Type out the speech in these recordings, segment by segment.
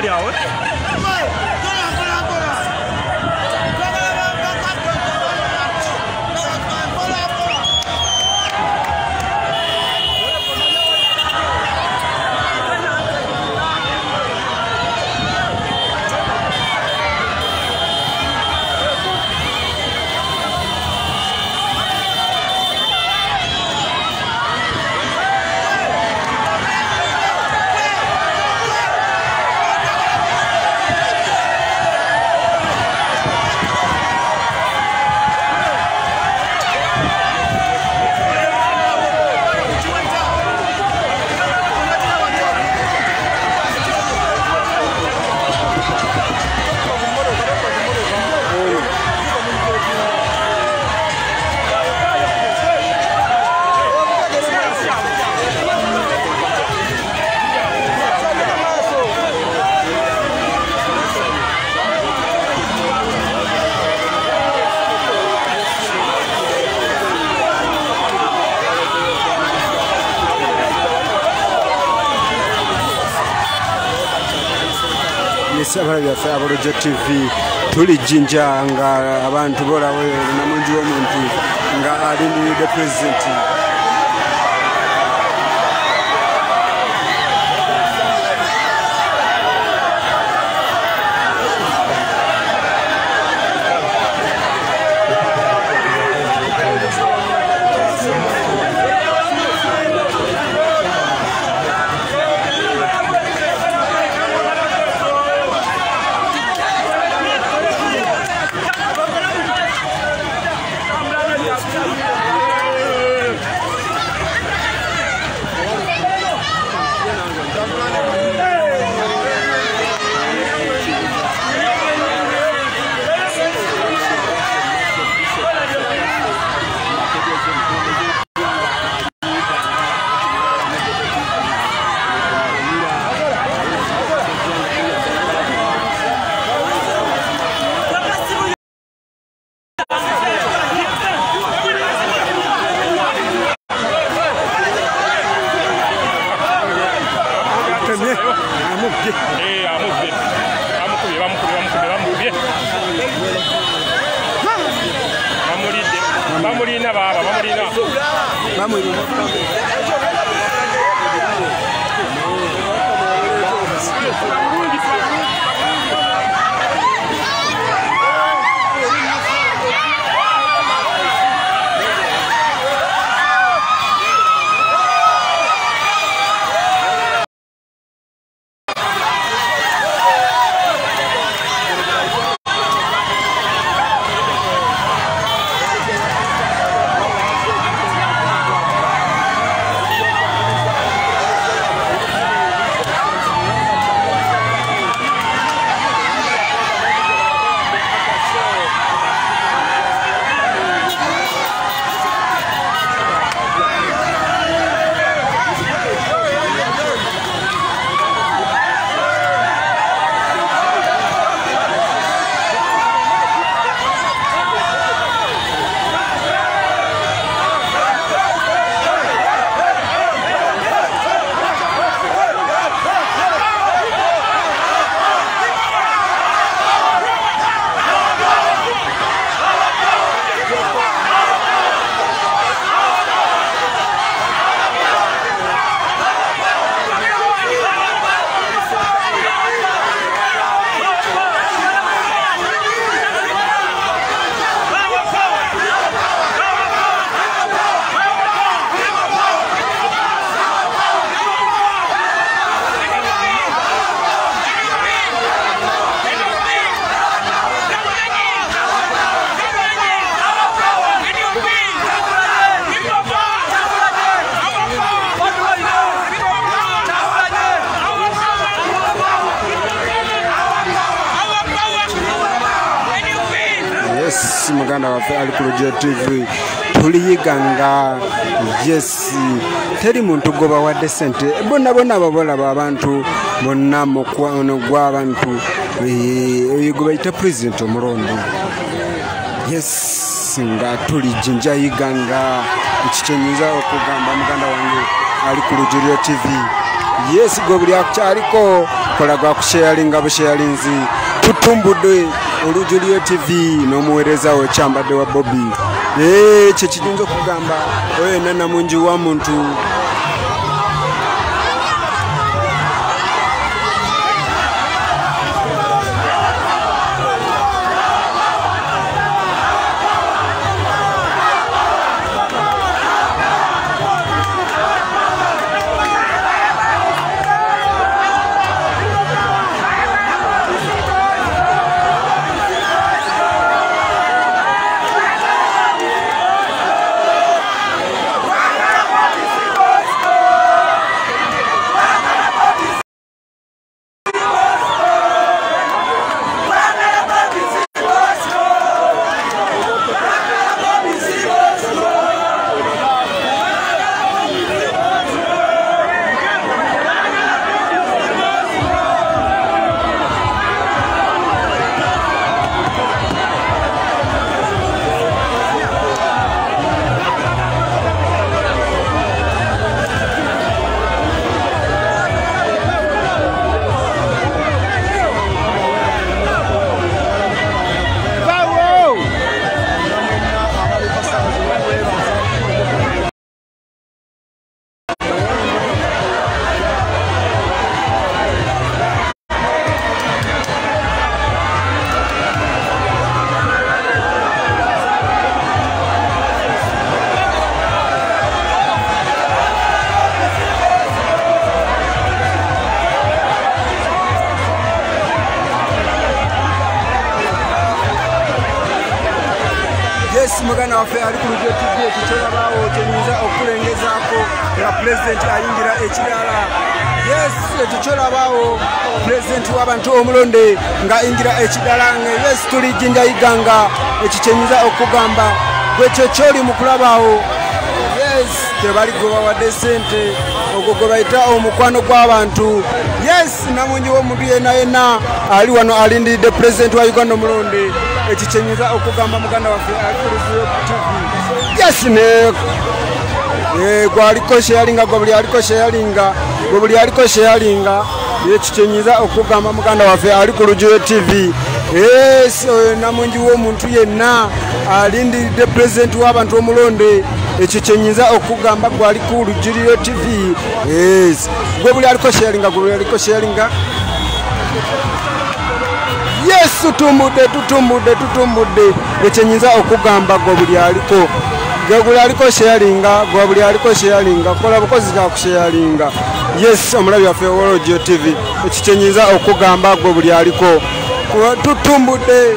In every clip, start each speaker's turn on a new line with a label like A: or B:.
A: yawe.
B: Sabara ya Fabroje TV tuli jinja nga abantu borawe namunji w'omuntu nga ali ni the president. Muganda wa Alikuloje TV tuliyiganga yes teri muntu goba wa decent bonna babola abantu bonna mukwano gw'abantu goba ita president omurondo yes nga tulijinja yiganga ikichenyiza okugamba muganda wange Alikuloje TV yes gwe buli akyaliko kola gwa kusharinga busharinzi tutumbudde Olujulio TV n'omuweereza we kyambadde wa Bobby kye kijunza okugamba oyo nana mungi wa muntu mugana waffe ali ku Lujjo TV ekitolabaawo kyenyinza okulengezaako nga pulezidenti ayingira ekirala yes ekitolabaawo pulezidenti w'abantu omulonde nga ayingira ekirala yes tuli Jinja Iganga ekikyenyinza okugamba gwekyo kyoli mu kulabaawo yes tebali gwe bawadde ssente ogwo gwe bayita omukwano gw'abantu yes namungi w'omuntu yenna ali wano alindiridde pulezidenti wa Uganda omulonde ekikyenyinza okugamba muganda waffe ali ku Lujjo TV yes gwaliko sharinga gwe buli aliko sharinga ekikyenyinza okugamba muganda waffe ali ku Lujjo TV yes namungi w'omuntu yenna alindiridde pulezidenti w'abantu omulonde ekikyenyinza okugamba gwali ku Lujjo TV yes gwe buli aliko sharinga yes tutumbudde ekyenyinza okugamba gwe buli aliko sharinga kola bukozi kya kusharinga yes omulabi waffe wa Lujjo TV ekikyenyinza okugamba gwe buli aliko tutumbudde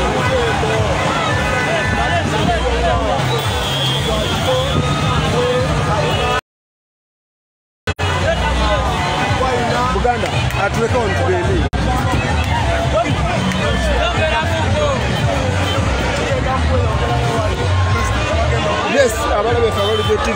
B: Buganda atuleka ontubeni yes abalabe fa Lujjo TV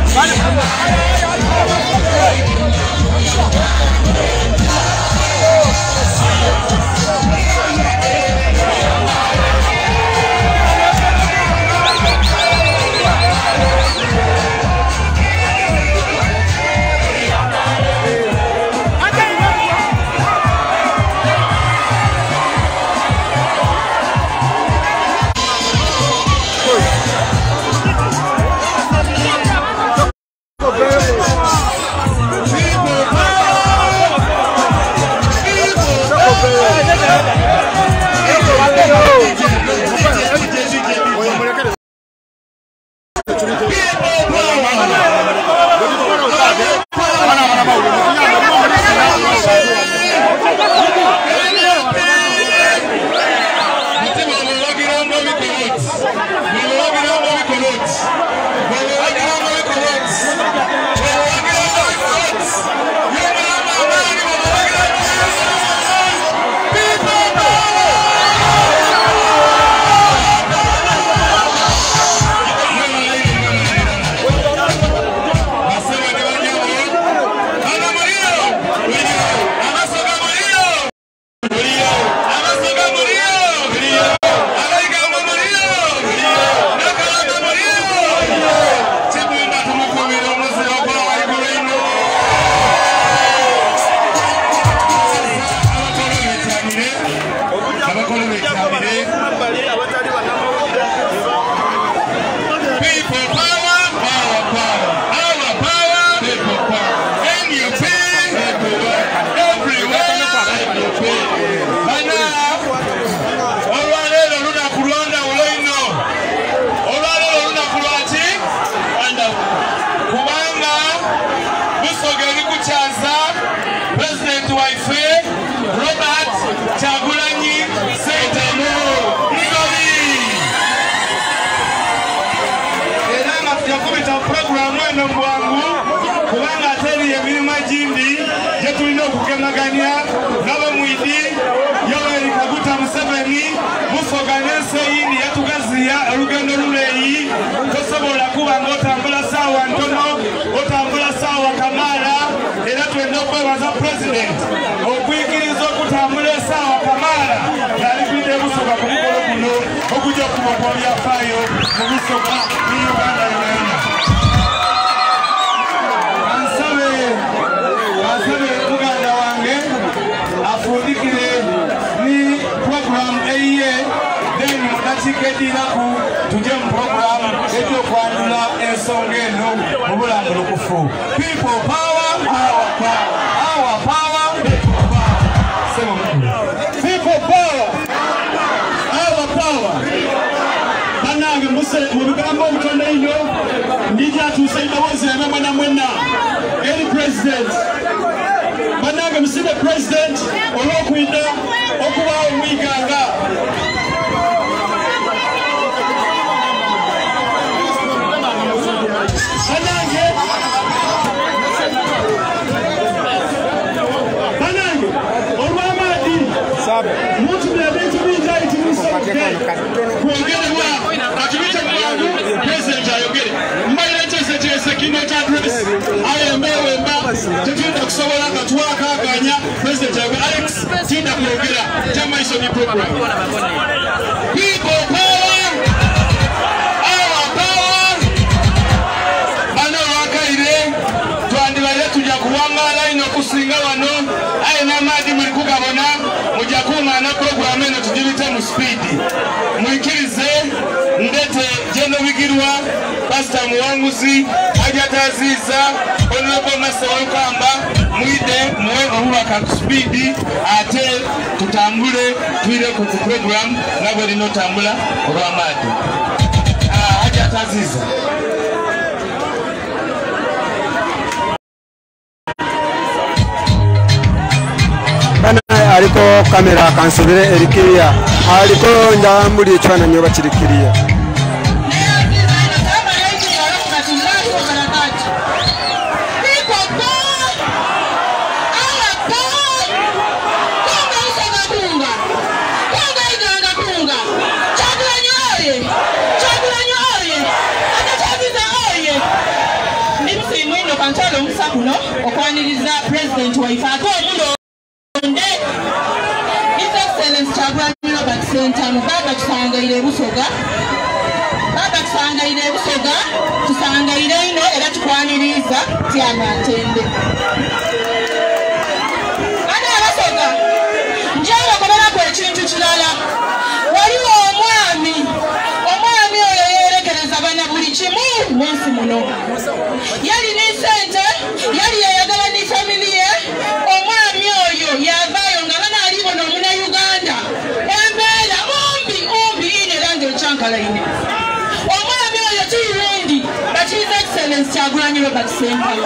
B: Aliko kamera kansubire erikiria aliko ndambuli chwana nyoba chirikiria
A: kantolo omusakuno okwaniriza president waife ate omulonde His Excellency Kyagulanyi Robert Ssentamu baba tusangaire ebusoga tusangaire ino era tukwaniriza Tyamatende ana abasoga njewe koberako ekintu kirala waliwo omwami oyo yerekereza bana buli kimu munsi muno yali ni sente yali yayagala ni familie omwami oyo yavaayo nga bana alibona omuna Uganda embeera umbi ine range ekyankalaine omwami oyo kirundi but His Excellency Kyagulanyi Robert Ssentamu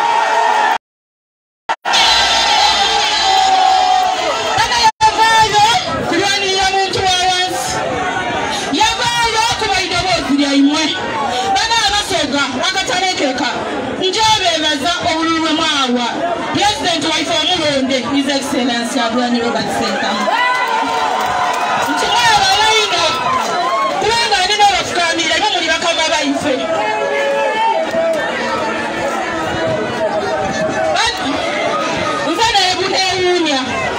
A: President waife omulonde His Excellency Kyagulanyi Robert Ssentamu ntimwaba abayina kubanga nina abafukamira ibo muli bakama baife nze neewuunya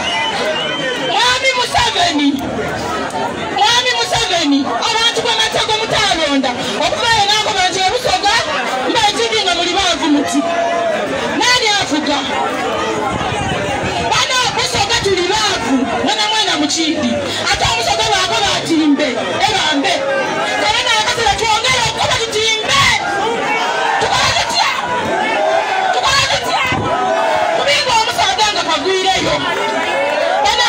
A: Mwami Museveni abantu b'amatego mutalonda okuvayo n'akoba nti ebusoga mbekidi nga muli baavu muti nani avuga bana busoga tuli baavu mwana mukindi ate omusoga bwakoba atimbe ebambe kabana akasera twongere okukoba tutimbe tukola tutya kubinga omusaga nga kagwireyo bana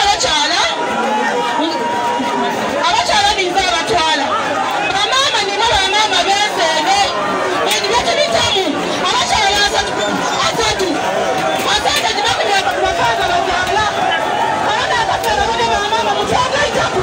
A: abakyala niza abatwala bamaama nibo bamaama beeseeno ebyo tubitamu abakyala asatu gibakubyakubafaanga bakyala abana akaseera bane bamaama mukyagaitaku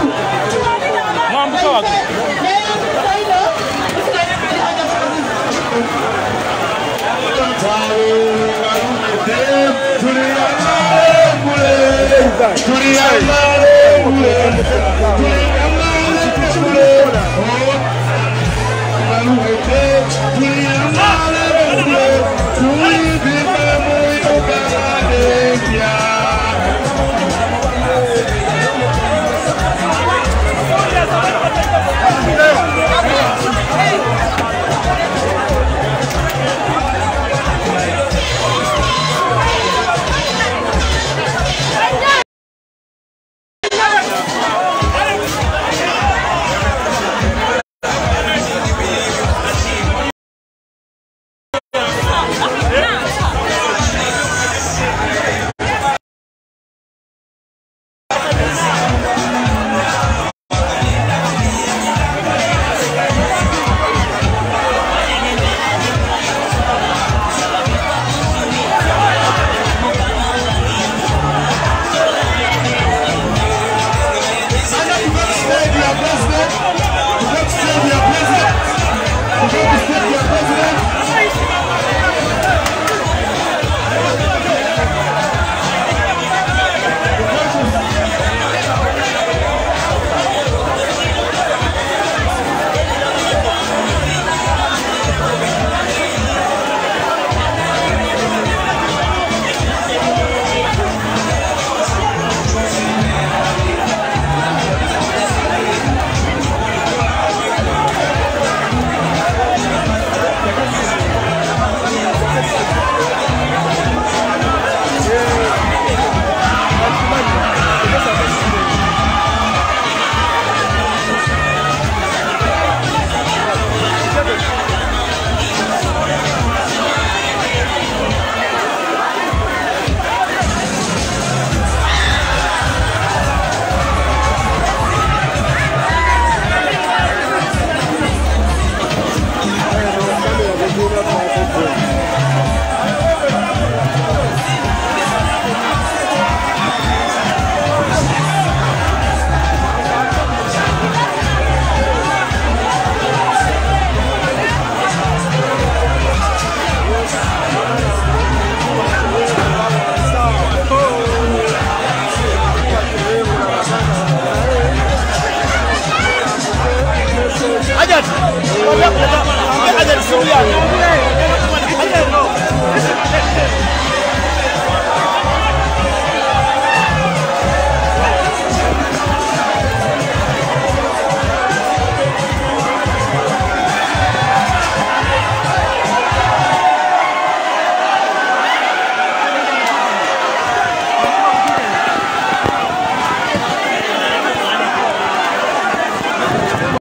A: Ajat, ajat, ajat,